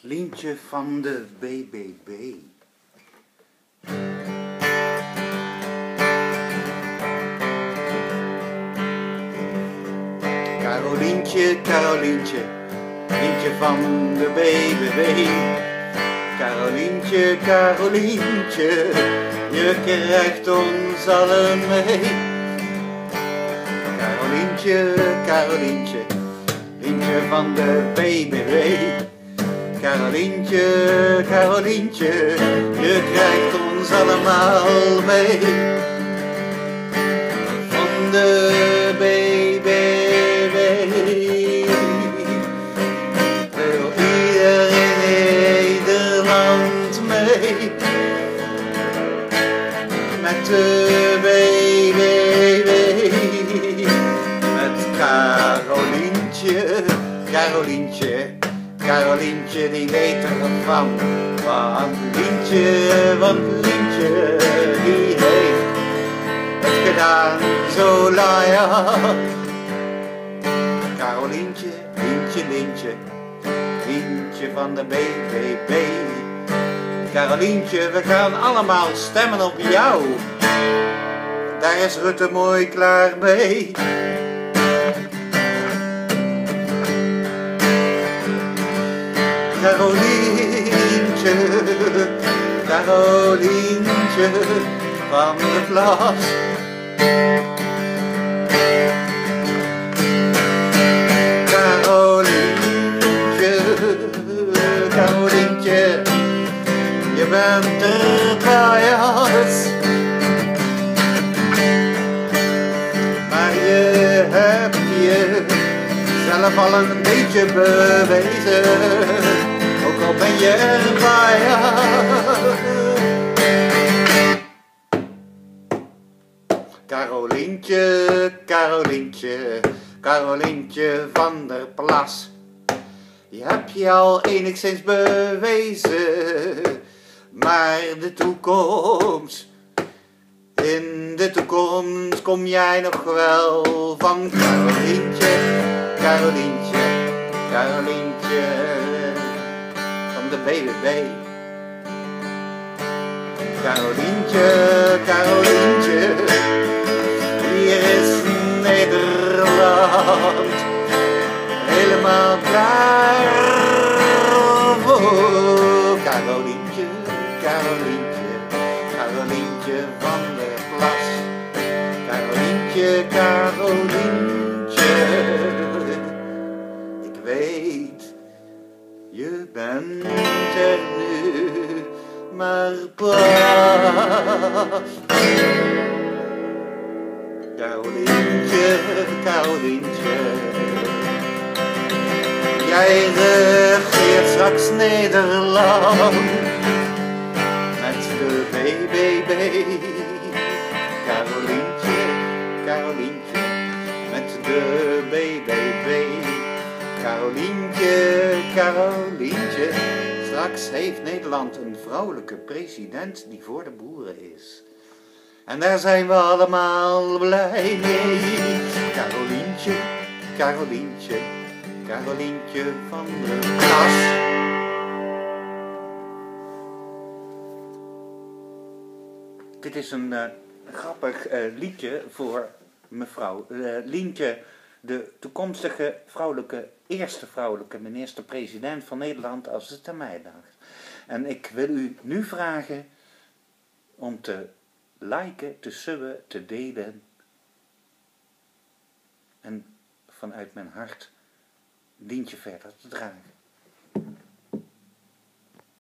Lientje van de BBB. Carolientje, Carolientje, Lientje van de BBB. Carolientje, Carolientje, je krijgt ons allen mee. Carolientje, Carolientje, Lientje van de BBB. Carolientje, Carolientje, je krijgt ons allemaal mee. Van de BBB wil iedereen in Nederland mee. Met de BBB, met Carolientje, Carolientje. Carolientje die weet ervan, want Lientje die heeft het gedaan zo loyaal. Carolientje, Lientje van de BBB. Carolientje, we gaan allemaal stemmen op jou. Daar is Rutte mooi klaar mee. Carolientje, Carolientje van de Vlas. Carolientje, Carolientje, je bent er pajas. Maar je hebt je zelf al een beetje bewezen. Ook al ben je erbij, Carolientje, Carolientje, Carolientje van der Plas. Je hebt je al enigszins bewezen, maar in de toekomst kom jij nog wel van Carolientje, Carolientje, Carolientje van de BBB. Carolientje, Carolientje, hier is Nederland helemaal klaar voor. Carolientje, Carolientje, Carolientje van der Plas. Carolientje, Carolientje, ik weet, je bent er nu maar pas. Carolientje, Carolientje, jij regeert straks Nederland met de BBB. Carolientje, Carolientje, met de BBB. Carolientje, Carolientje, straks heeft Nederland een vrouwelijke president die voor de boeren is. En daar zijn we allemaal blij mee. Carolientje, Carolientje, Carolientje van de Plas. Dit is een grappig liedje voor mevrouw Lientje, de toekomstige eerste vrouwelijke minister-president van Nederland als het aan mij ligt. En ik wil u nu vragen om te liken, te subben, te delen en vanuit mijn hart Lientje verder te dragen.